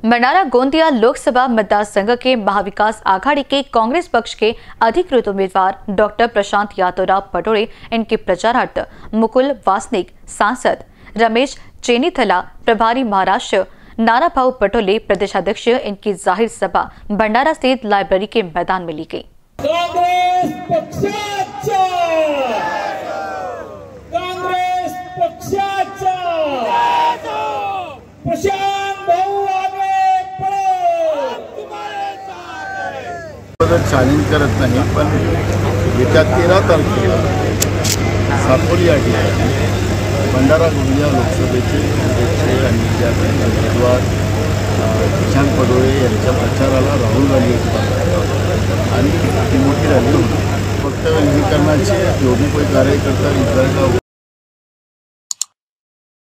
भंडारा गोंदिया लोकसभा मतदार संघ के महाविकास आघाड़ी के कांग्रेस पक्ष के अधिकृत उम्मीदवार डॉक्टर प्रशांत यादवराव पटोले, इनके प्रचारार्थ मुकुल वासनिक, सांसद रमेश चेनीथला, प्रभारी महाराष्ट्र नानाभाऊ पटोले, प्रदेशाध्यक्ष, इनकी जाहिर सभा भंडारा स्थित लाइब्रेरी के मैदान में ली गई। चॅलेंज करत नाही, पण येत्या 13 तारखेला साकोली या ठिकाणी भंडारा गोंदिया लोकसभेचे उमेदवार प्रशांत पटोले यांच्या प्रचाराला राहुल गांधी आणि ती मोठी रॅली होती। फक्त विलीकरणाचे जो भी कोई कार्यकर्ता इतर